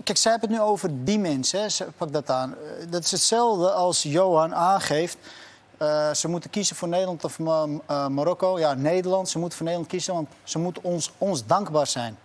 kijk, zij hebben het nu over die mensen. Hè. Pak dat aan. Dat is hetzelfde als Johan aangeeft. Ze moeten kiezen voor Nederland of Marokko. Ja, Nederland. Ze moeten voor Nederland kiezen, want ze moeten ons dankbaar zijn.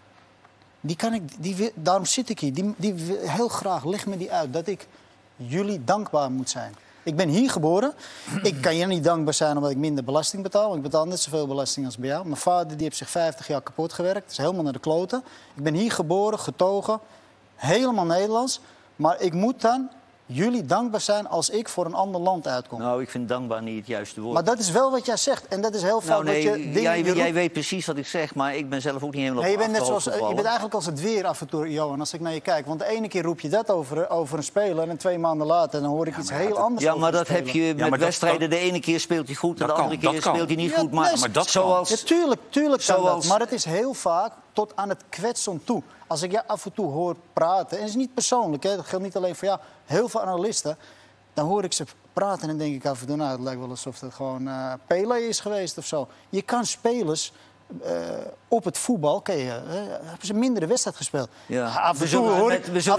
Daarom zit ik hier. Die wil heel graag, leg me die uit, dat ik jullie dankbaar moet zijn. Ik ben hier geboren. Ik kan je niet dankbaar zijn omdat ik minder belasting betaal. Want ik betaal net zoveel belasting als bij jou. Mijn vader die heeft zich 50 jaar kapot gewerkt. Dat is helemaal naar de kloten. Ik ben hier geboren, getogen. Helemaal Nederlands. Maar ik moet dan jullie dankbaar zijn als ik voor een ander land uitkom. Nou, ik vind dankbaar niet het juiste woord. Maar dat is wel wat jij zegt. En dat is heel vaak nee, wat je dingen jij weet precies wat ik zeg, maar ik ben zelf ook niet helemaal je bent eigenlijk als het weer af en toe, Johan, als ik naar je kijk. Want de ene keer roep je dat over een speler en 2 maanden later dan hoor ik iets heel anders. Ja, maar dat heb je met wedstrijden. De ene keer speelt hij goed en de andere keer speelt hij niet goed. Maar dat zoals... Ja, tuurlijk kan dat. Maar het is heel vaak tot aan het kwetsen toe. Als ik je af en toe hoor praten, en het is niet persoonlijk, hè, dat geldt niet alleen voor jou, heel veel analisten, dan hoor ik ze praten en dan denk ik af en toe, nou, het lijkt wel alsof het gewoon Pelé is geweest of zo. Je kan spelers op het voetbal, hebben ze minder de wedstrijd gespeeld. Ja. Af en toe hoor ik, die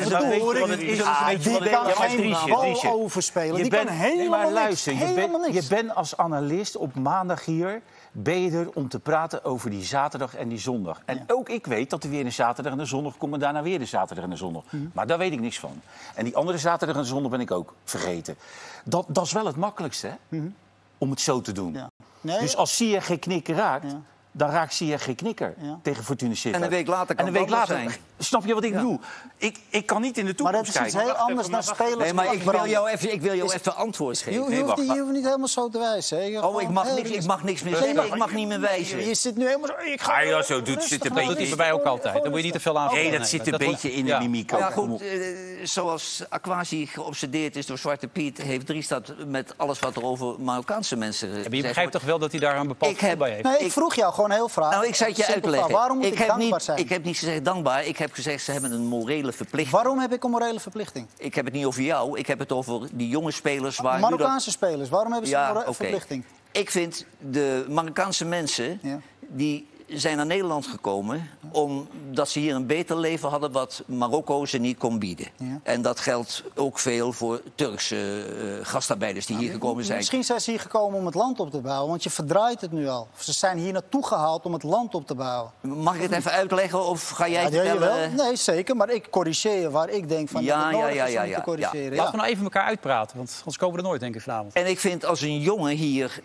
kan geen bal overspelen. Die kan helemaal niks. Je bent als analist op maandag hier, ben je er om te praten over die zaterdag en die zondag. En ook ik weet dat er weer een zaterdag en een zondag komt en daarna weer een zaterdag en een zondag. Maar daar weet ik niks van. En die andere zaterdag en zondag ben ik ook vergeten. Dat is wel het makkelijkste, hè? Om het zo te doen. Ja. Nee, dus als Ziyech geen knikker raakt, dan raakt Ziyech geen knikker tegen Fortuna Sittard. En een week later kan het zijn. Snap je wat ik bedoel? Ik kan niet in de toekomst kijken. Maar dat is iets heel anders dan spelers. Nee, maar ik wil jou even antwoord geven. Je hoeft niet helemaal zo te wijzen. Hè? Ik mag niks meer zeggen. Ik mag niet meer wijzen. Je zit nu helemaal zo... zit een beetje bij mij ook altijd. Dan moet je niet te veel aan. Nee, dat zit een beetje in de mimiek. Ja, goed. Zoals Aquasi geobsedeerd is door Zwarte Piet, heeft Driestad met alles wat er over Marokkaanse mensen gezegd wordt. Je begrijpt toch wel dat hij daar een bepaald gevoel bij heeft? Nee, ik vroeg jou gewoon heel vraag. Nou, ik zou het je uitleggen. Waarom moet ik dankbaar zijn? Ik heb niet gezegd dankbaar. Ik heb gezegd, ze hebben een morele verplichting. Waarom heb ik een morele verplichting? Ik heb het niet over jou. Ik heb het over die jonge spelers. Marokkaanse spelers. Waarom hebben ze een verplichting? Ik vind de Marokkaanse mensen, die zijn naar Nederland gekomen omdat ze hier een beter leven hadden wat Marokko ze niet kon bieden. Ja. En dat geldt ook veel voor Turkse gastarbeiders die hier gekomen zijn. Misschien zijn ze hier gekomen om het land op te bouwen, want je verdraait het nu al. Ze zijn hier naartoe gehaald om het land op te bouwen. Mag ik het even uitleggen of ga jij het vertellen? Nee, zeker, maar ik corrigeer waar ik denk van dat het nodig is om te corrigeren. Laten we nou even elkaar uitpraten, want anders komen we er nooit, denk ik, vanavond. En ik vind als een jongen hier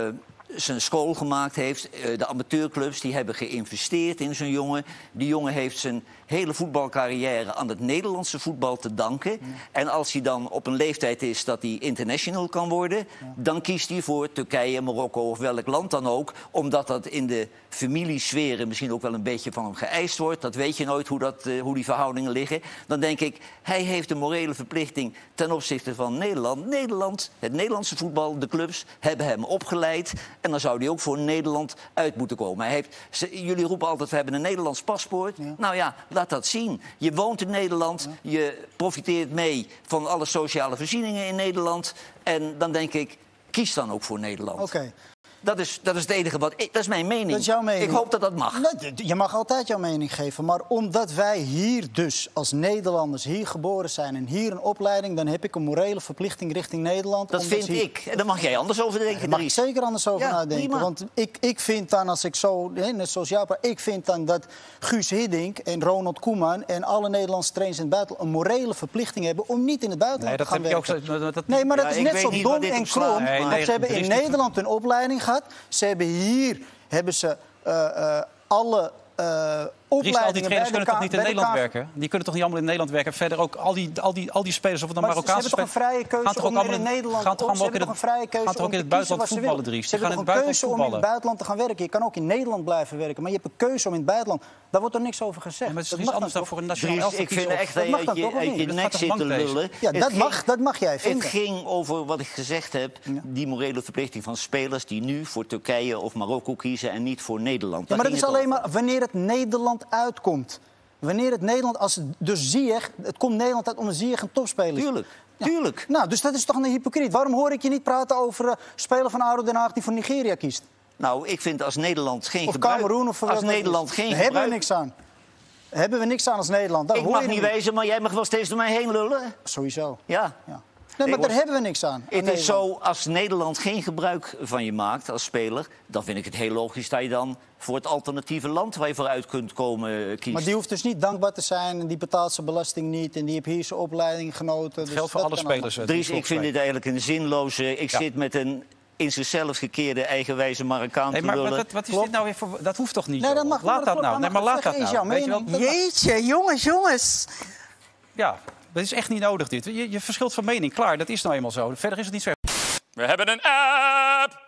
zijn school gemaakt heeft, de amateurclubs die hebben geïnvesteerd in zo'n jongen. Die jongen heeft zijn hele voetbalcarrière aan het Nederlandse voetbal te danken. Ja. En als hij dan op een leeftijd is dat hij international kan worden, dan kiest hij voor Turkije, Marokko of welk land dan ook. Omdat dat in de familiesferen misschien ook wel een beetje van hem geëist wordt. Dat weet je nooit hoe die verhoudingen liggen. Dan denk ik, hij heeft een morele verplichting ten opzichte van Nederland. Het Nederlandse voetbal, de clubs, hebben hem opgeleid. En dan zou hij ook voor Nederland uit moeten komen. Jullie roepen altijd, we hebben een Nederlands paspoort. Ja. Nou ja, laat dat zien. Je woont in Nederland, je profiteert mee van alle sociale voorzieningen in Nederland. En dan denk ik, kies dan ook voor Nederland. Okay. Dat is het enige dat is mijn mening. Dat is jouw mening. Ik hoop dat dat mag. Je mag altijd jouw mening geven. Maar omdat wij hier dus als Nederlanders hier geboren zijn en hier een opleiding, dan heb ik een morele verplichting richting Nederland. Dat vind ik. En daar mag jij anders over denken. Daar mag ik zeker anders over nadenken. Prima. Want ik vind dan, als ik zo, net zoals jou, ik vind dan dat Guus Hiddink en Ronald Koeman en alle Nederlandse trainers in het buitenland een morele verplichting hebben om niet in het buitenland te gaan werken. Nee, maar dat is net zo dom en krom. Want ze hebben in Nederland een opleiding gehad. Ze hebben hier alle opleidingen al die trainers kunnen toch niet in Nederland werken? Die kunnen toch niet allemaal in Nederland werken? Verder ook al die spelers, of het dan Marokkaanse spelers, ze hebben toch een vrije keuze om in Nederland gaan toch ook in het buitenland voetballen, Dries. Ze hebben toch een keuze om in het buitenland te gaan werken. Je kan ook in Nederland blijven werken, maar je hebt een keuze om in het buitenland. Daar wordt er niks over gezegd. Maar het is iets anders dan voor een nationaal elftal. Ik vind echt dat je uit je nek zit te lullen. Ja, dat mag jij vinden. Het ging over wat ik gezegd heb, die morele verplichting van spelers die nu voor Turkije of Marokko kiezen en niet voor Nederland. Ja, maar dat is alleen maar wanneer het Nederland uitkomt. Wanneer het Nederland, als dus Ziyech, het komt Nederland uit omdat Ziyech een topspeler is. Tuurlijk. Nou, dus dat is toch een hypocriet. Waarom hoor ik je niet praten over speler van ADO Den Haag die voor Nigeria kiest? Nou, ik vind als Nederland geen Cameroen of als Nederland geen daar hebben we niks aan. Hebben we niks aan als Nederland? Daar Ik hoor mag je niet wijzen, maar jij mag wel steeds door mij heen lullen. Sowieso. Ja. Ja. Nee, maar daar hebben we niks aan. Het is zo, als Nederland geen gebruik van je maakt als speler... dan vind ik het heel logisch dat je dan voor het alternatieve land... waar je vooruit kunt komen, kiest. Maar die hoeft dus niet dankbaar te zijn en die betaalt zijn belasting niet... en die heeft hier zijn opleiding genoten. Dus Geldt voor dat alle kan spelers. Dries, ik vind dit eigenlijk een zinloze... Ik zit met een in zichzelf gekeerde eigenwijze Marokkaan te Nee, maar lullen. wat is dit nou weer voor... Dat hoeft toch niet? Nee, zo? dat mag, laat dat nou. Nee, maar laat dat nou. Weet je wel? Jeetje, jongens. Ja, dat is echt niet nodig dit. Je verschilt van mening. Klaar, dat is nou eenmaal zo. Verder is het niet zo. We hebben een app.